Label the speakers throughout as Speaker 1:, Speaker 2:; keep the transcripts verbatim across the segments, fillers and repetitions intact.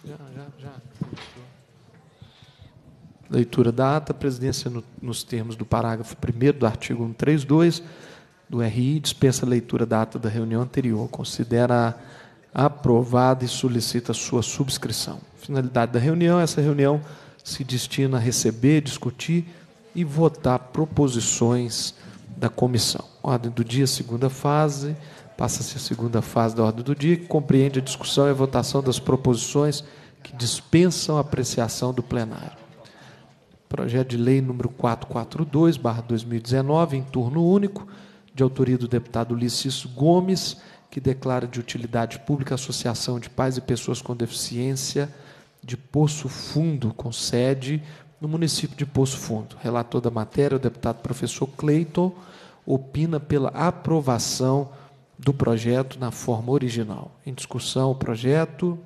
Speaker 1: Já, já, já. Leitura da ata. A presidência, no, nos termos do parágrafo primeiro do artigo cento e trinta e dois do R I, dispensa a leitura da ata da reunião anterior, considera aprovada e solicita sua subscrição. Finalidade da reunião: essa reunião se destina a receber, discutir e votar proposições da comissão. Ordem do dia, segunda fase. Passa-se a segunda fase da ordem do dia, que compreende a discussão e a votação das proposições que dispensam a apreciação do plenário. Projeto de lei número quatrocentos e quarenta e dois, barra dois mil e dezenove, em turno único, de autoria do deputado Ulisses Gomes, que declara de utilidade pública a Associação de Pais e Pessoas com Deficiência de Poço Fundo, com sede no município de Poço Fundo. Relator da matéria, o deputado professor Cleiton, opina pela aprovação do projeto na forma original. Em discussão, o projeto.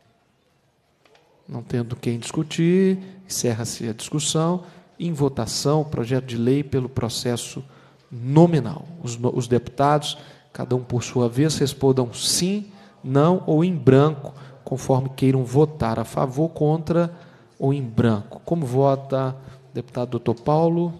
Speaker 1: Não tendo quem discutir, encerra-se a discussão. Em votação, o projeto de lei pelo processo nominal. Os, os deputados, cada um por sua vez, respondam sim, não ou em branco, conforme queiram votar a favor, contra ou em branco. Como vota o deputado doutor Paulo?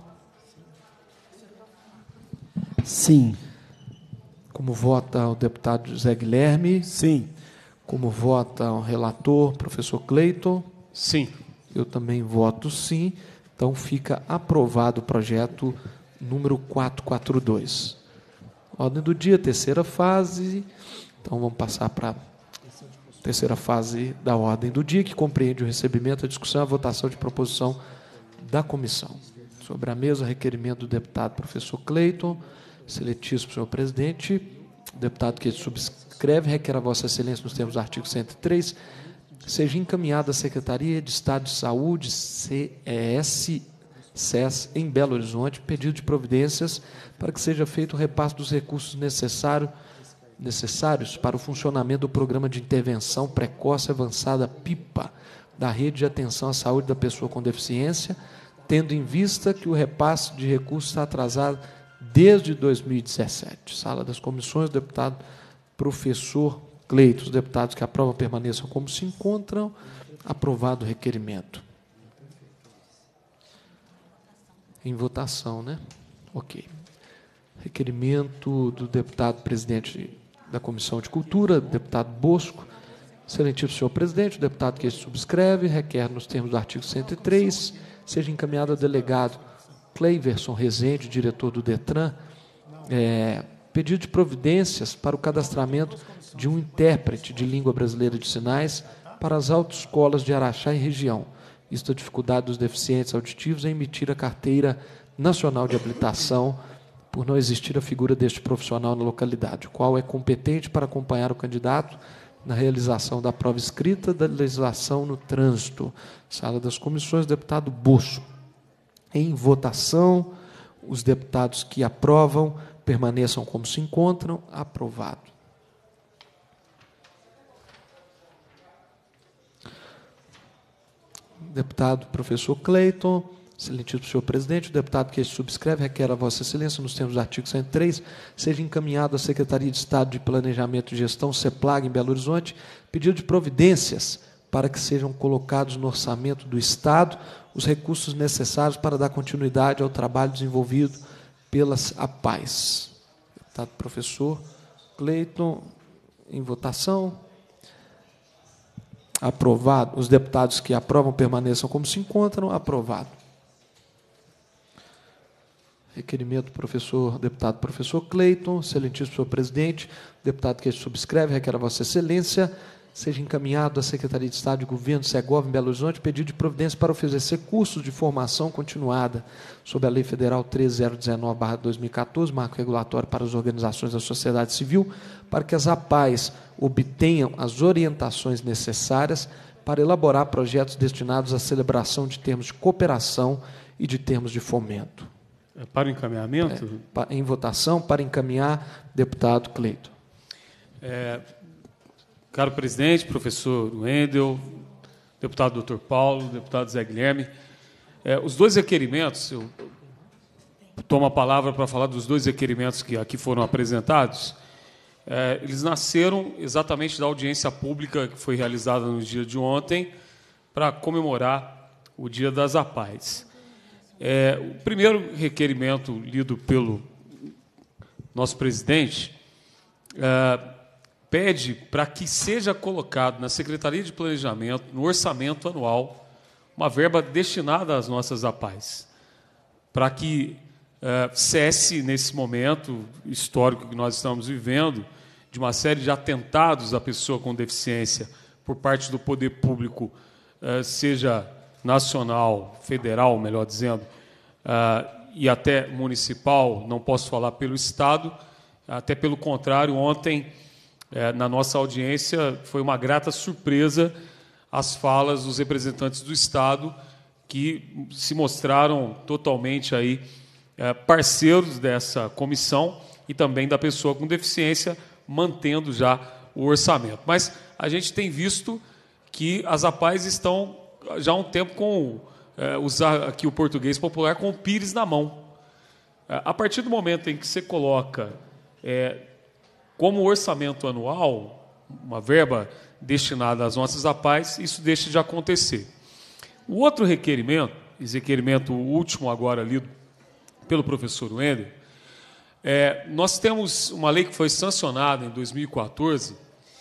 Speaker 2: Sim.
Speaker 1: Como vota o deputado José Guilherme?
Speaker 2: Sim.
Speaker 1: Como vota o relator, professor Cleiton?
Speaker 3: Sim.
Speaker 1: Eu também voto sim. Então, fica aprovado o projeto número quatrocentos e quarenta e dois. Ordem do dia, terceira fase. Então, vamos passar para a terceira fase da ordem do dia, que compreende o recebimento, a discussão e a votação de proposição da comissão. Sobre a mesa, requerimento do deputado professor Cleiton. Excelentíssimo senhor presidente, o deputado que subscreve requer a Vossa Excelência, nos termos do artigo cento e três, seja encaminhada à Secretaria de Estado de Saúde, C E S, S E S, em Belo Horizonte, pedido de providências para que seja feito o repasse dos recursos necessário, necessários para o funcionamento do Programa de Intervenção Precoce Avançada PIPA, da Rede de Atenção à Saúde da Pessoa com Deficiência, tendo em vista que o repasse de recursos está atrasado desde dois mil e dezessete. Sala das comissões, deputado professor Cleiton. Os deputados que aprovam permaneçam como se encontram. Aprovado o requerimento. Em votação, né? Ok. Requerimento do deputado presidente da Comissão de Cultura, deputado Bosco. Excelentíssimo senhor presidente, o deputado que subscreve requer, nos termos do artigo cento e três, seja encaminhado ao delegado Cleiverson Rezende, diretor do DETRAN, é, pedido de providências para o cadastramento de um intérprete de língua brasileira de sinais para as autoescolas de Araxá e região, visto a dificuldade dos deficientes auditivos em emitir a carteira nacional de habilitação, por não existir a figura deste profissional na localidade, o qual é competente para acompanhar o candidato na realização da prova escrita da legislação no trânsito. Sala das comissões, deputado Bosco. Em votação, os deputados que aprovam permaneçam como se encontram. Aprovado. Deputado professor Cleiton. Excelentíssimo senhor presidente, o deputado que subscreve requer a Vossa Excelência, nos termos do artigo cento e três, seja encaminhado à Secretaria de Estado de Planejamento e Gestão, CEPLAG, em Belo Horizonte, pedido de providências para que sejam colocados no orçamento do Estado os recursos necessários para dar continuidade ao trabalho desenvolvido pelas A P A Es. Deputado professor Cleiton, em votação. Aprovado. Os deputados que aprovam permaneçam como se encontram. Aprovado. Requerimento do professor, deputado professor Cleiton. Excelentíssimo senhor presidente, deputado que subscreve requer a Vossa Excelência seja encaminhado à Secretaria de Estado de Governo, SEGOV, em Belo Horizonte, pedido de providência para oferecer cursos de formação continuada sob a Lei Federal treze mil dezenove barra dois mil e quatorze, marco regulatório para as organizações da sociedade civil, para que as A P A Es obtenham as orientações necessárias para elaborar projetos destinados à celebração de termos de cooperação e de termos de fomento.
Speaker 3: É para o encaminhamento?
Speaker 1: É, em votação, para encaminhar, deputado Cleiton.
Speaker 3: É, caro presidente, professor Wendel, deputado doutor Paulo, deputado Zé Guilherme, é, os dois requerimentos, eu tomo a palavra para falar dos dois requerimentos que aqui foram apresentados, É, eles nasceram exatamente da audiência pública que foi realizada no dia de ontem para comemorar o Dia das APAES. É, o primeiro requerimento lido pelo nosso presidente é, pede para que seja colocado na Secretaria de Planejamento, no orçamento anual, uma verba destinada às nossas APAES, para que Uh, cesse nesse momento histórico que nós estamos vivendo, de uma série de atentados à pessoa com deficiência por parte do poder público, uh, seja nacional, federal, melhor dizendo, uh, e até municipal, não posso falar pelo Estado, até pelo contrário, ontem, uh, na nossa audiência, foi uma grata surpresa as falas dos representantes do Estado, que se mostraram totalmente aí parceiros dessa comissão e também da pessoa com deficiência, mantendo já o orçamento. Mas a gente tem visto que as APAES estão já há um tempo com, é, usar aqui o português popular, com o pires na mão. A partir do momento em que você coloca é, como orçamento anual uma verba destinada às nossas APAES, isso deixa de acontecer. O outro requerimento, esse requerimento último agora lido pelo professor Wendel, é, nós temos uma lei que foi sancionada em dois mil e quatorze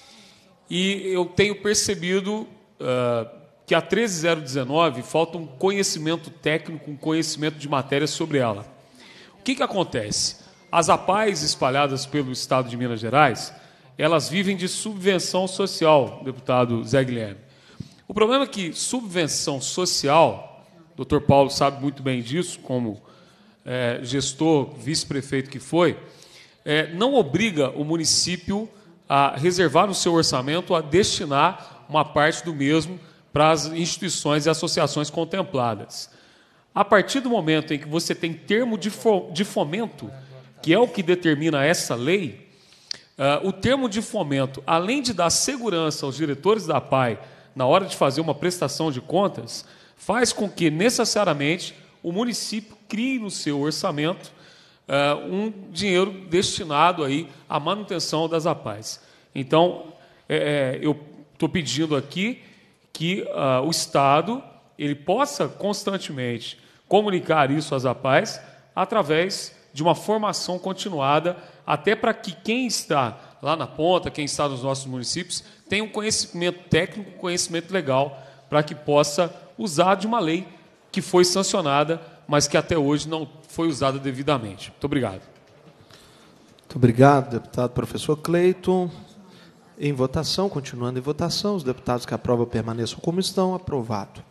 Speaker 3: e eu tenho percebido uh, que a treze mil dezenove falta um conhecimento técnico, um conhecimento de matéria sobre ela. O que, que acontece? As APAES espalhadas pelo Estado de Minas Gerais, elas vivem de subvenção social, deputado Zé Guilherme. O problema é que subvenção social, o doutor Paulo sabe muito bem disso, como É, gestor, vice-prefeito que foi, é, não obriga o município a reservar no seu orçamento, a destinar uma parte do mesmo para as instituições e associações contempladas. A partir do momento em que você tem termo de, fo de fomento, que é o que determina essa lei, uh, o termo de fomento, além de dar segurança aos diretores da APAE na hora de fazer uma prestação de contas, faz com que, necessariamente, o município crie no seu orçamento uh, um dinheiro destinado aí à manutenção das APAES. Então, é, eu estou pedindo aqui que uh, o Estado ele possa constantemente comunicar isso às APAES através de uma formação continuada, até para que quem está lá na ponta, quem está nos nossos municípios, tenha um conhecimento técnico, conhecimento legal, para que possa usar de uma lei que foi sancionada, mas que até hoje não foi usada devidamente. Muito obrigado.
Speaker 1: Muito obrigado, deputado professor Cleiton. Em votação, continuando em votação, os deputados que aprovam permaneçam como estão. Aprovado.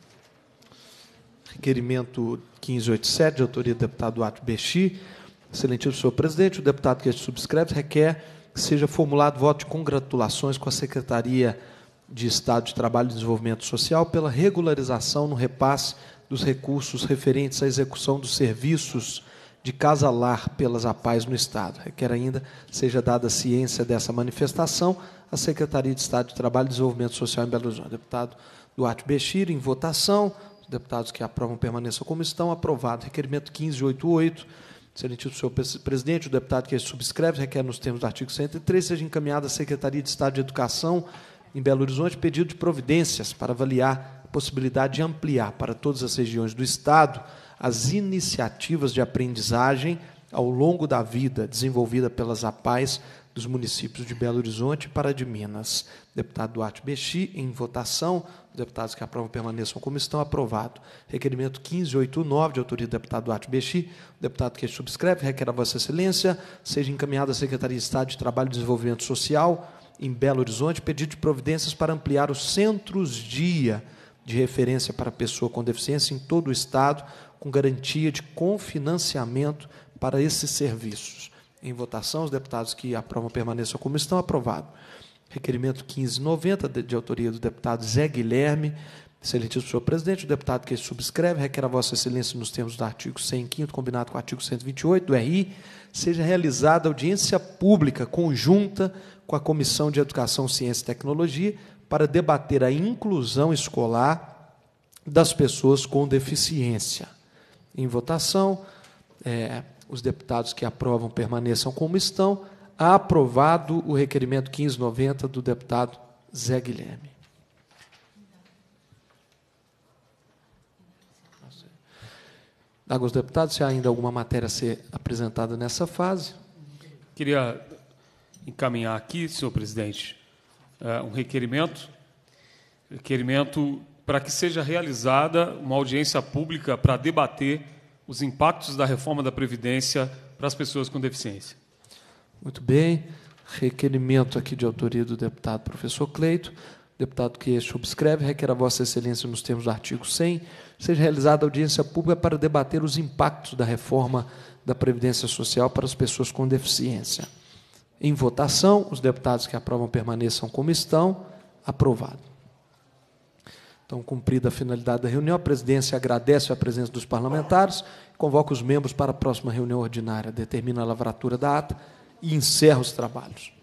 Speaker 1: Requerimento quinze oitenta e sete, de autoria do deputado Duarte Bexi. Excelentíssimo senhor presidente, o deputado que subscreve requer que seja formulado voto de congratulações com a Secretaria de Estado de Trabalho e Desenvolvimento Social pela regularização no repasse dos recursos referentes à execução dos serviços de casa-lar pelas APAES no Estado. Requer ainda seja dada ciência dessa manifestação à Secretaria de Estado de Trabalho e Desenvolvimento Social em Belo Horizonte. Deputado Duarte Bexir, em votação. Os deputados que aprovam permaneçam como estão. Aprovado. Requerimento quinze oitenta e oito. Excelentíssimo senhor presidente, o deputado que subscreve requer, nos termos do artigo cento e três, seja encaminhado à Secretaria de Estado de Educação em Belo Horizonte pedido de providências para avaliar a possibilidade de ampliar para todas as regiões do Estado as iniciativas de aprendizagem ao longo da vida desenvolvida pelas APAES dos municípios de Belo Horizonte e Pará de Minas. Deputado Duarte Bexi, em votação. Os deputados que aprovam permaneçam como estão. Aprovado. Requerimento quinze oitenta e nove, de autoria do deputado Duarte Bexi. O deputado que subscreve requer a Vossa Excelência seja encaminhado à Secretaria de Estado de Trabalho e Desenvolvimento Social em Belo Horizonte pedido de providências para ampliar os centros-dia de referência para pessoa com deficiência em todo o Estado, com garantia de confinanciamento para esses serviços. Em votação, os deputados que aprovam permaneçam como estão. Aprovado. Requerimento quinze noventa, de, de autoria do deputado Zé Guilherme. Excelentíssimo senhor presidente, o deputado que subscreve requer a Vossa Excelência, nos termos do artigo cento e cinco, combinado com o artigo cento e vinte e oito do R I, seja realizada audiência pública conjunta com a Comissão de Educação, Ciência e Tecnologia para debater a inclusão escolar das pessoas com deficiência. Em votação, é, os deputados que aprovam permaneçam como estão. Aprovado o requerimento quinze noventa do deputado Zé Guilherme. Dago aos deputados, se há ainda alguma matéria a ser apresentada nessa fase.
Speaker 3: Queria encaminhar aqui, senhor presidente, um requerimento, requerimento para que seja realizada uma audiência pública para debater os impactos da reforma da Previdência para as pessoas com deficiência.
Speaker 1: Muito bem. Requerimento aqui de autoria do deputado professor Cleito. Deputado que subscreve, requer a Vossa Excelência, nos termos do artigo cem, seja realizada audiência pública para debater os impactos da reforma da Previdência Social para as pessoas com deficiência. Em votação, os deputados que aprovam permaneçam como estão. Aprovado. Então, cumprida a finalidade da reunião, a presidência agradece a presença dos parlamentares, convoca os membros para a próxima reunião ordinária, determina a lavratura da ata e encerra os trabalhos.